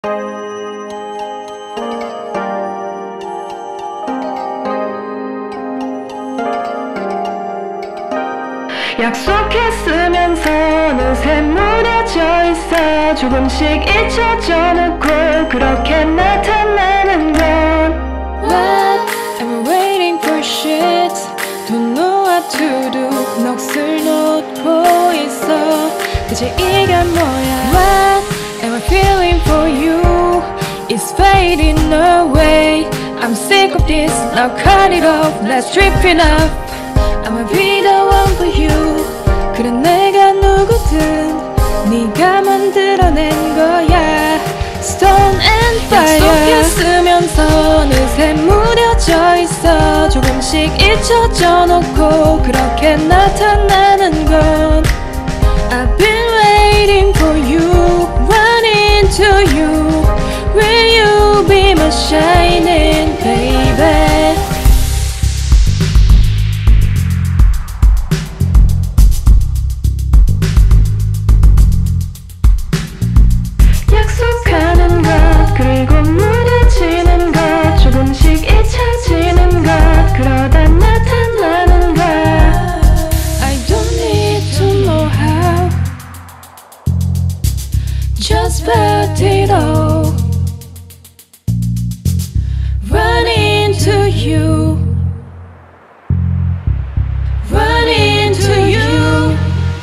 약속했으면서 어느새 무뎌져 있어. 조금씩 잊혀져 놓고 그렇게 나타나는 건 What am I waiting for shit? Don't know what to do. 넋을 놓고 있어. 대체 이게 뭐야? What am I feeling for you? It's fading away. I'm sick of this. Now cut it off. Let's strip it off. I'ma be the one for you. 그래 내가 누구든 네가 만들어낸 거야. Stone and fire. 약속했으면서 어느새 무뎌져 있어. 조금씩 잊혀져 놓고 그렇게 나타나는 건 I've been waiting for you. Running to you. Will you be my shining baby? 약속하는 것 그리고 무뎌지는 것 조금씩 잊혀지는 것 그러다 나타나는 것 I don't need to know how. Just put it all. Running to you. Running to you.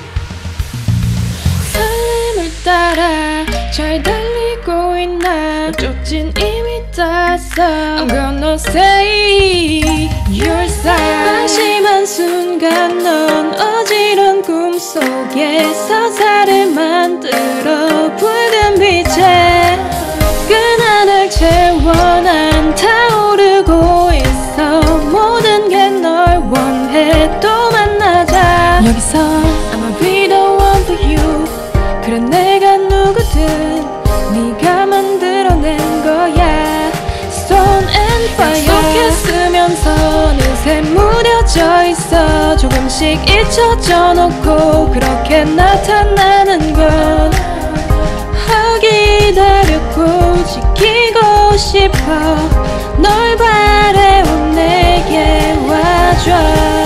설렘을 따라 잘 달리고 있나. 쪽진 이미 땄어. I'm gonna say your side. 방심한 순간 넌 어지러운 꿈속에서 살을 만들어 붉은 빛에 그날을 채워 난 타오르고 있어. 모든 게 널 원해. 또 만나자. 여기서 I'ma be the one for you. 그래 내가 누구든 네가 만들어낸 거야. Stone and fire. 약속했으면서 어느새 무뎌져 있어. 조금씩 잊혀져 놓고 그렇게 나타나는 건 기다렸고 지키고 싶어. 널 바래온 내게 와줘.